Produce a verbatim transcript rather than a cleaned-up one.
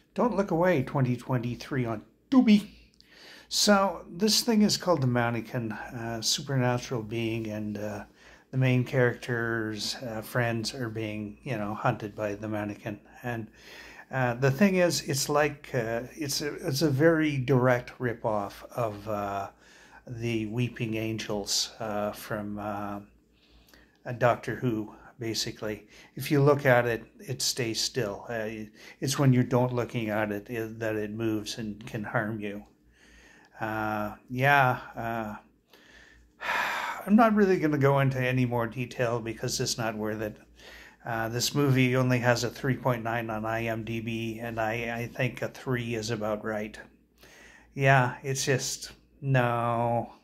Don't Look Away twenty twenty-three on Tubi. So this thing is called The Mannequin, uh, supernatural being, and uh, the main character's uh, friends are being, you know, hunted by the mannequin. And uh, the thing is, it's like uh, it's a it's a very direct ripoff of uh, the Weeping Angels uh, from uh, Doctor Who. Basically, if you look at it, it stays still. Uh, it's when you don't looking at it, it that it moves and can harm you. Uh, yeah, uh, I'm not really going to go into any more detail because it's not worth it. Uh, this movie only has a three point nine on IMDb, and I, I think a three is about right. Yeah, it's just, no.